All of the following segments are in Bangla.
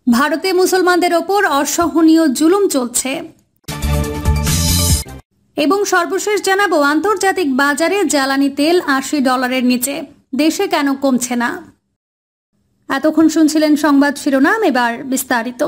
ভারতে মুসলমানদের ওপর অসহনীয় জুলুম চলছে। এবং সর্বশেষ জানাবো, আন্তর্জাতিক বাজারে জ্বালানি তেল $80 নিচে, দেশে কেন কমছে না। এতক্ষণ শুনছিলেন সংবাদ শিরোনাম, এবার বিস্তারিত।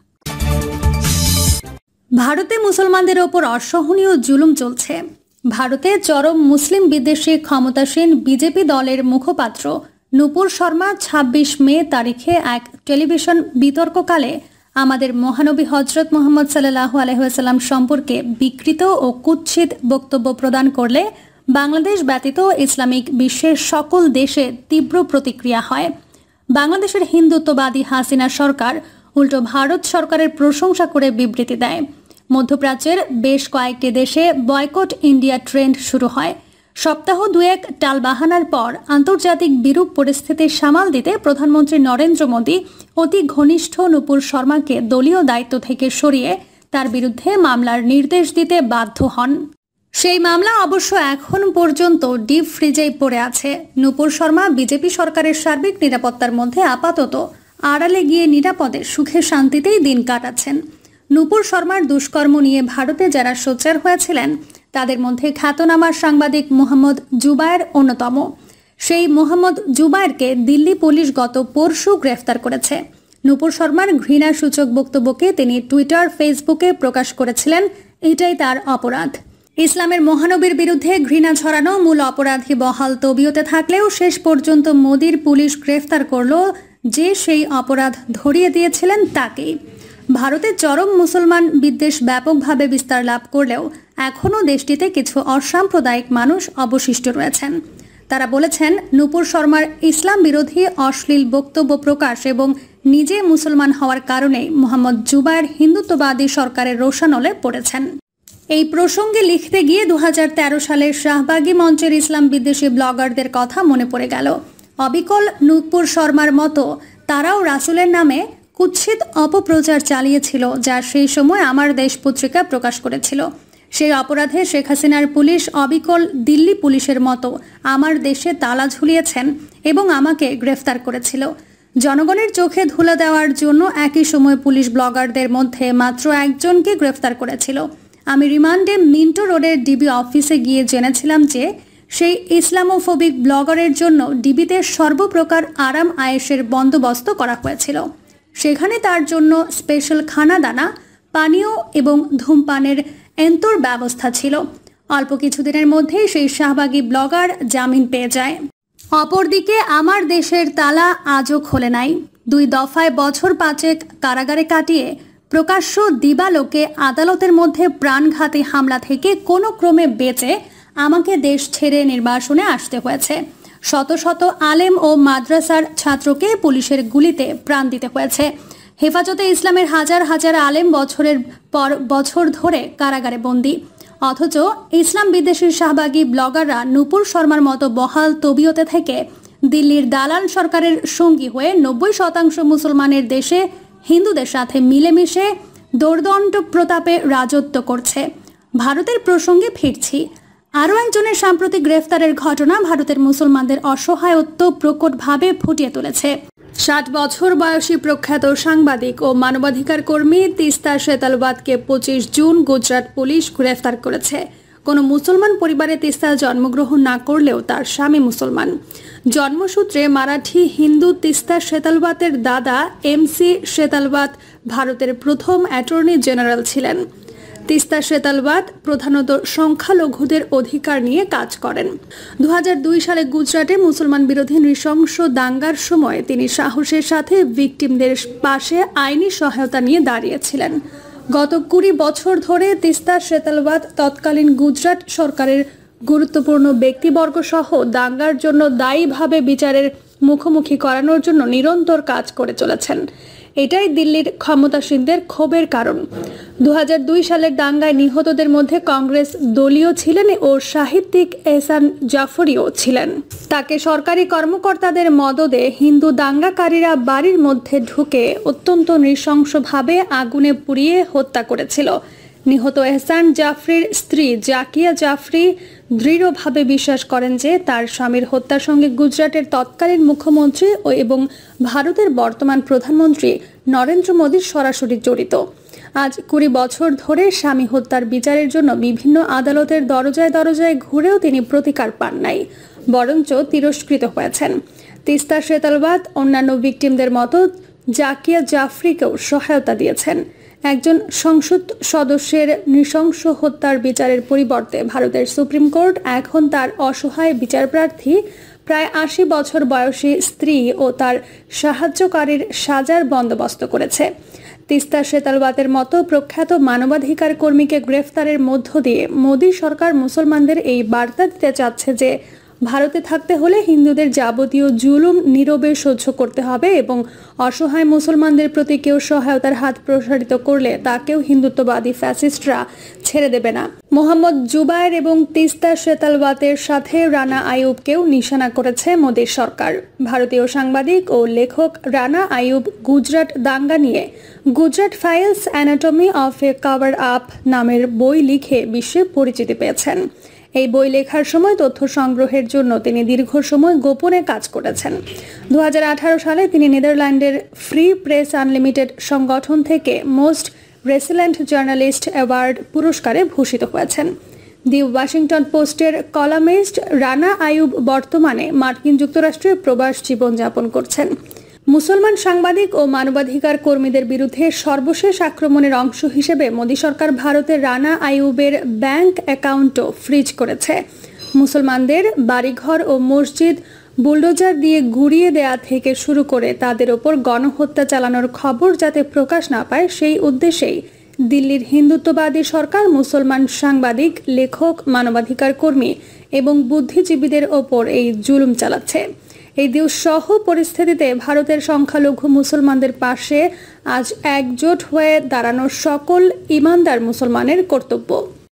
ভারতে মুসলমানদের ওপর অসহনীয় জুলুম চলছে। ভারতে চরম মুসলিম বিদ্বেষী ক্ষমতাসীন বিজেপি দলের মুখপাত্র নূপুর শর্মা 26 মে তারিখে এক টেলিভিশন বিতর্ককালে আমাদের মহানবী হজরত মুহাম্মদ সাল্লাল্লাহু আলাইহি ওয়াসাল্লাম সম্পর্কে বিকৃত ও কুৎসিত বক্তব্য প্রদান করলে বাংলাদেশ ব্যতীত ইসলামিক বিশ্বের সকল দেশে তীব্র প্রতিক্রিয়া হয়। বাংলাদেশের হিন্দুত্ববাদী হাসিনা সরকার উল্টো ভারত সরকারের প্রশংসা করে বিবৃতি দেয়। মধ্যপ্রাচ্যের বেশ কয়েকটি দেশে বয়কট ইন্ডিয়া ট্রেন্ড শুরু হয়। সপ্তাহ দুয়েক টালবাহানার পর আন্তর্জাতিক বিরূপ পরিস্থিতি সামাল দিতে প্রধানমন্ত্রী নরেন্দ্র মোদী অতি ঘনিষ্ঠ নূপুর শর্মাকে দলীয় দায়িত্ব থেকে সরিয়ে তার বিরুদ্ধে মামলার নির্দেশ দিতে বাধ্য হন। সেই মামলা অবশ্য এখন পর্যন্ত ডিপ ফ্রিজেই পড়ে আছে। নূপুর শর্মা বিজেপি সরকারের সার্বিক নিরাপত্তার মধ্যে আপাতত আড়ালে গিয়ে নিরাপদে সুখে শান্তিতেই দিন কাটাচ্ছেন। নূপুর শর্মার দুষ্কর্ম নিয়ে ভারতে যারা সোচ্চার হয়েছিলেন তাদের মধ্যে খ্যাতনামা সাংবাদিক মোহাম্মদ জুবায়ের অন্যতম। সেই মোহাম্মদ জুবায়েরকে দিল্লি পুলিশ গত পরশু গ্রেফতার করেছে। নূপুর শর্মার ঘৃণাসূচক বক্তব্যকে তিনি টুইটার, ফেসবুকে প্রকাশ করেছিলেন। এটাই তার অপরাধ। ইসলামের মহানবীর বিরুদ্ধে ঘৃণা ছড়ানো মূল অপরাধী বহাল তবিয়তে থাকলেও শেষ পর্যন্ত মোদির পুলিশ গ্রেফতার করল যে সেই অপরাধ ধরিয়ে দিয়েছিলেন তাকেই। ভারতে চরম মুসলমান বিদ্বেষ ব্যাপকভাবে বিস্তার লাভ করলেও এখনও দেশটিতে কিছু অসাম্প্রদায়িক মানুষ অবশিষ্ট রয়েছেন। তারা বলেছেন, নূপুর শর্মার ইসলাম বিরোধী অশ্লীল বক্তব্য প্রকাশ এবং নিজে মুসলমান হওয়ার কারণে মোহাম্মদ জুবায়ের হিন্দুত্ববাদী সরকারের রোষানলে পড়েছেন। এই প্রসঙ্গে লিখতে গিয়ে 2013 সালের শাহবাগী মঞ্চের ইসলাম বিদ্বেষী ব্লগারদের কথা মনে পড়ে গেল। অবিকল নূপুর শর্মার মতো তারাও রাসূলের নামে কুৎসিত অপপ্রচার চালিয়েছিল, যা সেই সময় আমার দেশ পত্রিকা প্রকাশ করেছিল। সেই অপরাধে শেখ হাসিনার পুলিশ অবিকল দিল্লি পুলিশের মতো আমার দেশে তালা ঝুলিয়েছেন এবং আমাকে গ্রেফতার করেছিল। জনগণের চোখে ধুলা দেওয়ার জন্য একই সময় পুলিশ ব্লগারদের মধ্যে মাত্র একজনকে গ্রেফতার করেছিল। আমি রিমান্ডে মিন্টো রোডের ডিবি অফিসে গিয়ে জেনেছিলাম যে সেই ইসলামোফোবিক ব্লগারের জন্য ডিবিতে সর্বপ্রকার আরাম আয়েশের বন্দোবস্ত করা হয়েছিল। সেখানে তার জন্য স্পেশাল খানাদানা, পানীয় এবং ধূমপানের এন্তর ব্যবস্থা ছিল। অল্প কিছুদিনের মধ্যেই সেই শাহবাগী ব্লগার জামিন পেয়ে যায়। অপরদিকে আমার দেশের তালা আজও খোলে নাই। 2 দফায় বছর 5 কারাগারে কাটিয়ে প্রকাশ্য দিবালোকে আদালতের মধ্যে প্রাণঘাতী হামলা থেকে কোনো ক্রমে বেঁচে আমাকে দেশ ছেড়ে নির্বাসনে আসতে হয়েছে। শত শত আলেম ও মাদ্রাসার ছাত্রকে পুলিশের গুলিতে প্রাণ দিতে হয়েছে। হেফাজতে ইসলামের হাজার হাজার আলেম বছরের পর বছর ধরে কারাগারে বন্দী। অথচ ইসলাম বিদ্বেষী শাহবাগী ব্লগাররা নূপুর শর্মার মতো বহাল তবিয়তে থেকে দিল্লির দালাল সরকারের সঙ্গী হয়ে 90% মুসলমানের দেশে হিন্দুদের সাথে মিলেমিশে দোর্দণ্ড প্রতাপে রাজত্ব করছে। ভারতের প্রসঙ্গে ফিরছি। আরও একজনের সাম্প্রতিক গ্রেফতারের ঘটনা ভারতের মুসলমানদের অসহায়ত্ব প্রকটভাবে ফুটিয়ে তুলেছে। 60 বছর বয়সী প্রখ্যাত সাংবাদিক ও মানবাধিকার কর্মী তিস্তা শেতালবাদকে 25 জুন গুজরাট পুলিশ গ্রেফতার করেছে। কোনো মুসলমান পরিবারে তিস্তা জন্মগ্রহণ না করলেও তার স্বামী মুসলমান। জন্মসূত্রে মারাঠি হিন্দু তিস্তা শেতালবাতের দাদা MC শেতালবাত ভারতের প্রথম অ্যাটর্নি জেনারেল ছিলেন। তিস্তা শেতালবাত প্রধানত সংখ্যালঘুদের অধিকার নিয়ে কাজ করেন। 2002 সালে গুজরাটে মুসলমান বিরোধী নৃশংস দাঙ্গার সময় তিনি সাহসের সাথে ভিকটিমদের পাশে আইনি সহায়তা নিয়ে দাঁড়িয়েছিলেন। গত 20 বছর ধরে তিস্তা শেতালবাত তৎকালীন গুজরাট সরকারের গুরুত্বপূর্ণ ব্যক্তিবর্গ সহ দাঙ্গার জন্য দায়ীভাবে বিচারের মুখোমুখি করানোর জন্য নিরন্তর কাজ করে চলেছেন। এটাই দিল্লির ক্ষমতাসীনদের ক্ষোভের কারণ। 2002 সালের দাঙ্গায় নিহতদের মধ্যে কংগ্রেস দলীয় ছিলেন ও সাহিত্যিক এহসান জাফরিও ছিলেন। তাকে সরকারি কর্মকর্তাদের মদদে হিন্দু দাঙ্গাকারীরা বাড়ির মধ্যে ঢুকে অত্যন্ত নৃশংসভাবে আগুনে পুড়িয়ে হত্যা করেছিল। নিহত এহসান জাফরির স্ত্রী জাকিয়া জাফরি দৃঢ়ভাবে বিশ্বাস করেন যে তার স্বামীর হত্যার সঙ্গে গুজরাটের তৎকালীন মুখ্যমন্ত্রী এবং ভারতের বর্তমান প্রধানমন্ত্রী নরেন্দ্র মোদী সরাসরি জড়িত। আজ 20 বছর ধরে স্বামী হত্যার বিচারের জন্য বিভিন্ন আদালতের দরজায় দরজায় ঘুরেও তিনি প্রতিকার পান নাই, বরঞ্চ তিরস্কৃত হয়েছেন। তিস্তা সেতালবাদ অন্যান্য ভিকটিমদের মতো জাকিয়া জাফরিকেও সহায়তা দিয়েছেন। একজন সংসদ সদস্যের নৃশংস হত্যার বিচারের পরিবর্তে ভারতের সুপ্রিম কোর্ট এখন তার অসহায় বিচারপ্রার্থী প্রায় 80 বছর বয়সী স্ত্রী ও তার সাহায্যকারীর সাজার বন্দোবস্ত করেছে। তিস্তা সেতালবাদের মতো প্রখ্যাত মানবাধিকার কর্মীকে গ্রেফতারের মধ্য দিয়ে মোদী সরকার মুসলমানদের এই বার্তা দিতে চাচ্ছে যে ভারতে থাকতে হলে হিন্দুদের যাবতীয় জুলুম নীরবে সহ্য করতে হবে এবং অসহায় মুসলমানদের প্রতি কেউ সহায়তার হাত প্রসারিত করলে তাকেও হিন্দুত্ববাদী ফ্যাসিস্টরা ছেড়ে দেবে না। মোহাম্মদ জুবায়ের এবং তিস্তা সেতালবাতের সাথে রানা আইয়ুবকেও নিশানা করেছে মোদীর সরকার। ভারতীয় সাংবাদিক ও লেখক রানা আইয়ুব গুজরাট দাঙ্গা নিয়ে Gujarat files anatomy of a cover up নামের বই লিখে বিশ্বে পরিচিতি পেয়েছেন। এই বই লেখার সময় তথ্য সংগ্রহের জন্য তিনি দীর্ঘ সময় গোপনে কাজ করেছেন। 2018 সালে তিনি নেদারল্যান্ডের ফ্রি প্রেস আনলিমিটেড সংগঠন থেকে মোস্ট রেসিলেন্ট জার্নালিস্ট অ্যাওয়ার্ড পুরস্কারে ভূষিত হয়েছেন। দি ওয়াশিংটন পোস্টের কলামিস্ট রানা আইয়ুব বর্তমানে মার্কিন যুক্তরাষ্ট্রে প্রবাস জীবনযাপন করছেন। মুসলমান সাংবাদিক ও মানবাধিকার কর্মীদের বিরুদ্ধে সর্বশেষ আক্রমণের অংশ হিসেবে মোদী সরকার ভারতের রানা আইয়ুবের ব্যাংক অ্যাকাউন্টও ফ্রিজ করেছে। মুসলমানদের বাড়িঘর ও মসজিদ বুলডোজার দিয়ে গুড়িয়ে দেয়া থেকে শুরু করে তাদের ওপর গণহত্যা চালানোর খবর যাতে প্রকাশ না পায় সেই উদ্দেশ্যেই দিল্লির হিন্দুত্ববাদী সরকার মুসলমান সাংবাদিক, লেখক, মানবাধিকার কর্মী এবং বুদ্ধিজীবীদের ওপর এই জুলুম চালাচ্ছে। এই দুঃসহ পরিস্থিতিতে ভারতের সংখ্যালঘু মুসলমানদের পাশে আজ একজোট হয়ে দাঁড়ানো সকল ইমানদার মুসলমানের কর্তব্য।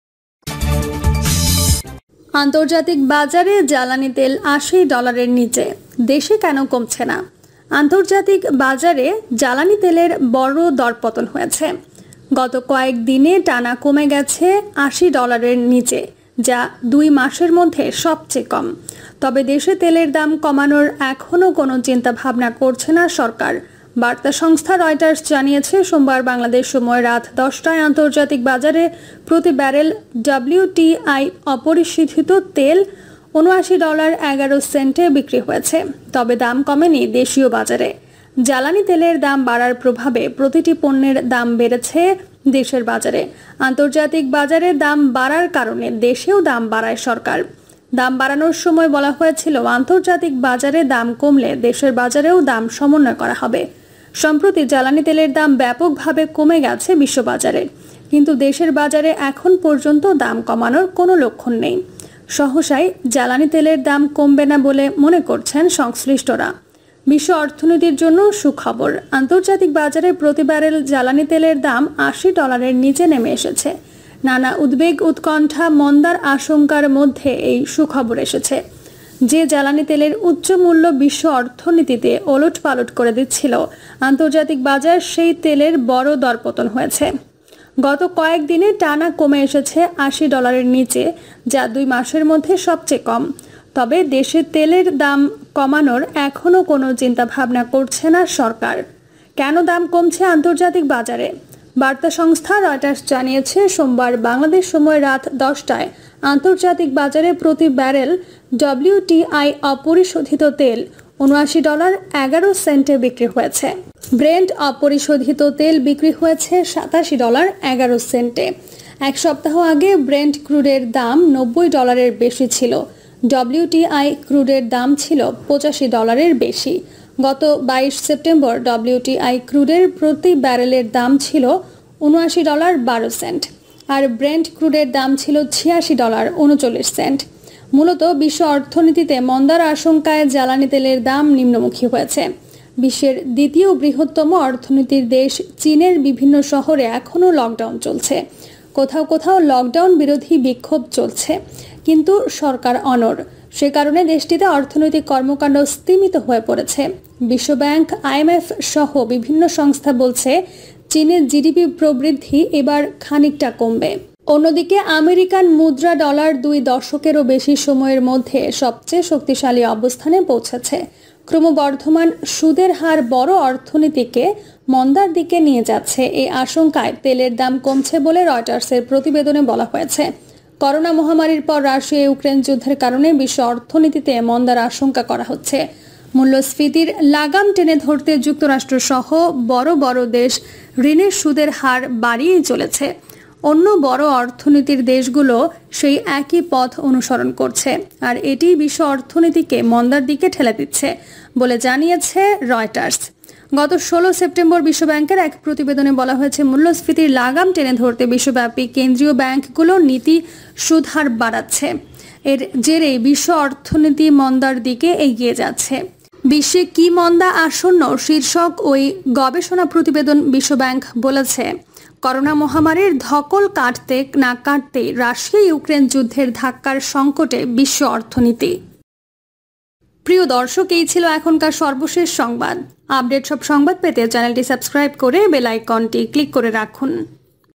আন্তর্জাতিক বাজারে জ্বালানি তেল $80 নিচে, দেশে কেন কমছে না? আন্তর্জাতিক বাজারে জ্বালানি তেলের বড় দরপতন হয়েছে। গত কয়েকদিনে টানা কমে গেছে $80 নিচে, যা 2 মাসের মধ্যে সবচেয়ে কম। তবে দেশে তেলের দাম কমানোর এখনও কোনো চিন্তা ভাবনা করছে না সরকার। বার্তা সংস্থা রয়টার্স জানিয়েছে, সোমবার বাংলাদেশ সময় রাত 10টায় আন্তর্জাতিক বাজারে প্রতি ব্যারেল WTI অপরিশোধিত তেল $79.11 বিক্রি হয়েছে। তবে দাম কমেনি দেশীয় বাজারে। জ্বালানি তেলের দাম বাড়ার প্রভাবে প্রতিটি পণ্যের দাম বেড়েছে দেশের বাজারে। আন্তর্জাতিক বাজারে দাম বাড়ার কারণে দেশেও দাম বাড়ায় সরকার। দাম বাড়ানোর সময় বলা হয়েছিল আন্তর্জাতিক বাজারে দাম কমলে দেশের বাজারেও দাম সমন্বয় করা হবে। সম্প্রতি জ্বালানি তেলের দাম ব্যাপকভাবে কমে গেছে বিশ্ববাজারে, কিন্তু দেশের বাজারে এখন পর্যন্ত দাম কমানোর কোনো লক্ষণ নেই। সহসাই জ্বালানি তেলের দাম কমবে না বলে মনে করছেন সংশ্লিষ্টরা। বিশ্ব অর্থনীতির জন্য সুখবর, আন্তর্জাতিক বাজারে প্রতি ব্যারেল জ্বালানি তেলের দাম $80 নিচে নেমে এসেছে। নানা উদ্বেগ উৎকণ্ঠা মন্দার আশঙ্কার মধ্যে এই সুখবর এসেছে। যে জ্বালানি তেলের উচ্চ মূল্য বিশ্ব অর্থনীতিতে ওলটপালট করে দিচ্ছিল আন্তর্জাতিক বাজার, সেই তেলের বড় দরপতন হয়েছে। গত কয়েকদিনে টানা কমে এসেছে $80 নিচে, যা 2 মাসের মধ্যে সবচেয়ে কম। তবে দেশে তেলের দাম কমানোর এখনও কোনো চিন্তা ভাবনা করছে না সরকার। কেন দাম কমছে আন্তর্জাতিক বাজারে? বার্তা সংস্থা রয়টার্স জানিয়েছে, সোমবার বাংলাদেশ সময় রাত 10টায় আন্তর্জাতিক বাজারে প্রতি ব্যারেল WTI অপরিশোধিত তেল $79.11 বিক্রি হয়েছে। ব্রেন্ট অপরিশোধিত তেল বিক্রি হয়েছে $87.11। এক সপ্তাহ আগে ব্রেন্ট ক্রুডের দাম $90 বেশি ছিল। WTI ক্রুডের দাম ছিল $85 বেশি। গত 22 সেপ্টেম্বর WTI ক্রুডের প্রতি ব্যারেলের দাম ছিল $79.12 আর ব্রেন্ট ক্রুডের দাম ছিল $86.39। মূলত বিশ্ব অর্থনীতিতে মন্দার আশঙ্কায় জ্বালানি তেলের দাম নিম্নমুখী হয়েছে। বিশ্বের দ্বিতীয় বৃহত্তম অর্থনীতির দেশ চীনের বিভিন্ন শহরে এখনও লকডাউন চলছে। কোথাও কোথাও লকডাউন বিরোধী বিক্ষোভ চলছে, কিন্তু সরকার অনড়। সে কারণে দেশটিতে অর্থনৈতিক কর্মকাণ্ড স্তিমিত হয়ে পড়েছে। বিশ্বব্যাংক, IMF সহ বিভিন্ন সংস্থা বলছে চীনের জিডিপি প্রবৃদ্ধি এবার খানিকটা কমবে। অন্যদিকে আমেরিকান মুদ্রা ডলার 2 দশকেরও বেশি সময়ের মধ্যে সবচেয়ে শক্তিশালী অবস্থানে পৌঁছেছে। ক্রমবর্ধমান সুদের হার বড় অর্থনীতিকে মন্দার দিকে নিয়ে যাচ্ছে। এই আশঙ্কায় তেলের দাম কমছে বলে রয়টার্সের প্রতিবেদনে বলা হয়েছে। করোনা মহামারীর পর রাশিয়া ইউক্রেন যুদ্ধের কারণে বিশ্ব অর্থনীতিতে মন্দার আশঙ্কা করা হচ্ছে। মূল্যস্ফীতির লাগাম টেনে ধরতে যুক্তরাষ্ট্র সহ বড় বড় দেশ ঋণের সুদের হার বাড়িয়ে চলেছে। অন্য বড় অর্থনীতির দেশগুলো সেই একই পথ অনুসরণ করছে, আর এটি বিশ্ব অর্থনীতিকে মন্দার দিকে ঠেলে দিচ্ছে বলে জানিয়েছে রয়টার্স। গত 16 সেপ্টেম্বর বিশ্বব্যাংকের এক প্রতিবেদনে বলা হয়েছে, মূল্যস্ফীতির লাগাম টেনে ধরতে বিশ্বব্যাপী কেন্দ্রীয় ব্যাংকগুলো নীতি সুদ হার বাড়াচ্ছে। এর জেরে বিশ্ব অর্থনীতি মন্দার দিকে এগিয়ে যাচ্ছে। বিশ্বে কি মন্দা আসন্ন শীর্ষক ওই গবেষণা প্রতিবেদন বিশ্বব্যাংক বলেছে, করোনা মহামারীর ধকল কাটতে না কাটতে রাশিয়া ইউক্রেন যুদ্ধের ধাক্কার সংকটে বিশ্ব অর্থনীতি। প্রিয় দর্শক, এই ছিল এখনকার সর্বশেষ সংবাদ। আপডেট সব সংবাদ পেতে চ্যানেলটি সাবস্ক্রাইব করে বেল আইকনটি ক্লিক করে রাখুন।